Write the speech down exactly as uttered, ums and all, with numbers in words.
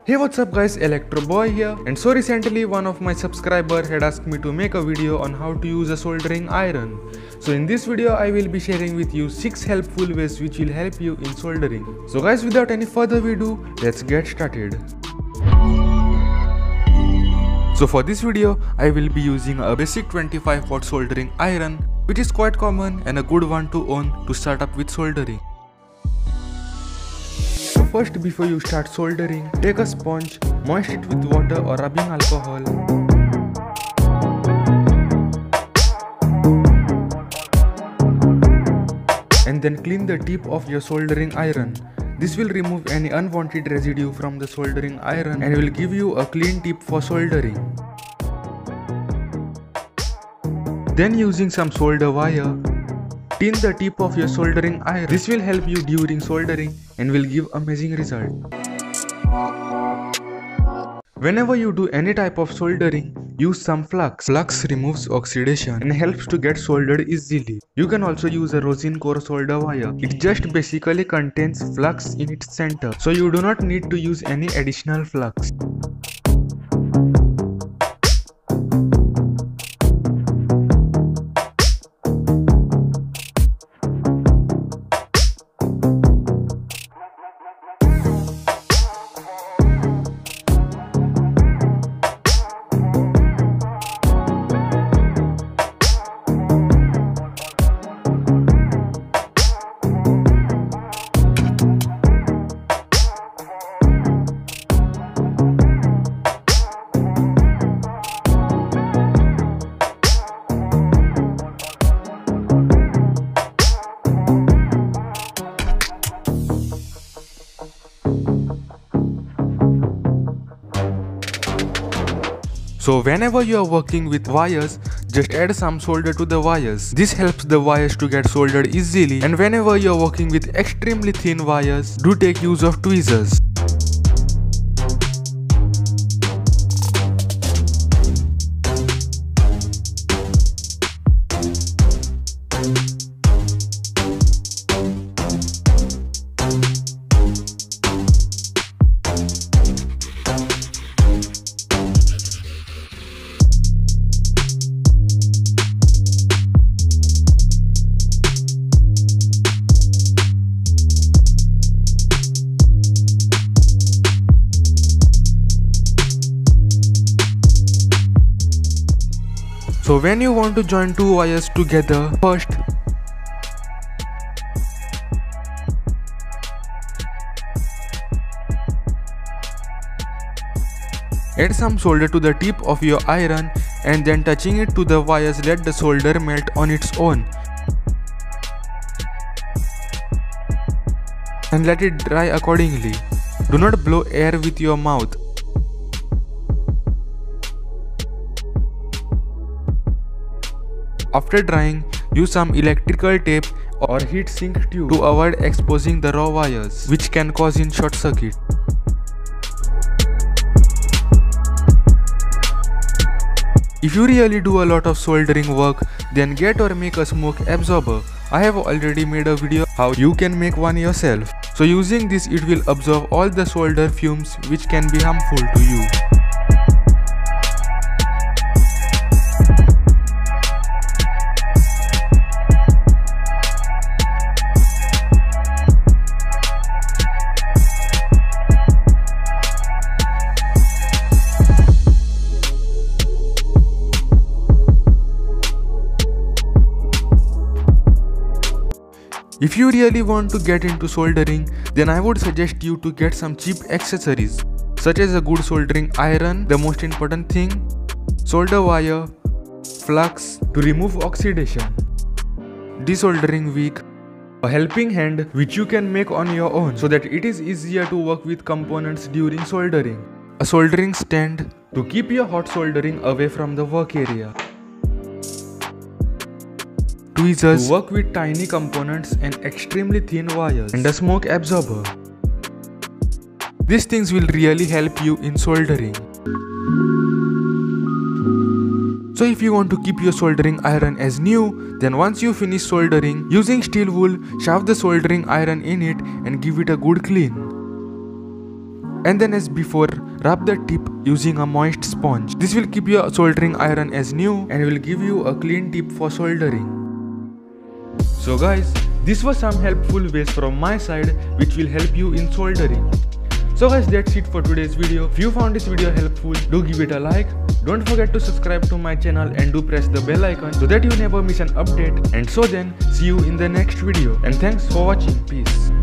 Hey, what's up guys, Electro Boy here, and so recently one of my subscriber had asked me to make a video on how to use a soldering iron. So in this video I will be sharing with you six helpful ways which will help you in soldering. So guys, without any further ado, let's get started. So for this video I will be using a basic twenty-five watt soldering iron, which is quite common and a good one to own to start up with soldering. First, before you start soldering, take a sponge, moist it with water or rubbing alcohol. And then clean the tip of your soldering iron. This will remove any unwanted residue from the soldering iron and will give you a clean tip for soldering. Then using some solder wire, tin the tip of your soldering iron. This will help you during soldering and will give amazing result. Whenever you do any type of soldering, use some flux. Flux removes oxidation and helps to get soldered easily. You can also use a rosin core solder wire. It just basically contains flux in its center, so you do not need to use any additional flux. So whenever you are working with wires, just add some solder to the wires. This helps the wires to get soldered easily, and whenever you are working with extremely thin wires, do take use of tweezers. So when you want to join two wires together, first add some solder to the tip of your iron and then touching it to the wires, let the solder melt on its own and let it dry accordingly. Do not blow air with your mouth. After drying, use some electrical tape or heat sink tube to avoid exposing the raw wires, which can cause in short circuit. If you really do a lot of soldering work, then get or make a smoke absorber. I have already made a video how you can make one yourself. So using this, it will absorb all the solder fumes which can be harmful to you. If you really want to get into soldering, then I would suggest you to get some cheap accessories, such as a good soldering iron, the most important thing, solder wire, flux to remove oxidation, desoldering wick, a helping hand which you can make on your own so that it is easier to work with components during soldering, a soldering stand to keep your hot soldering away from the work area, tweezers to work with tiny components and extremely thin wires, and a smoke absorber. These things will really help you in soldering. So if you want to keep your soldering iron as new, then once you finish soldering, using steel wool, shove the soldering iron in it and give it a good clean. And then as before, rub the tip using a moist sponge. This will keep your soldering iron as new and will give you a clean tip for soldering. So guys, this was some helpful ways from my side which will help you in soldering. So guys, that's it for today's video. If you found this video helpful, do give it a like. Don't forget to subscribe to my channel and do press the bell icon so that you never miss an update. And so then, see you in the next video. And thanks for watching. Peace.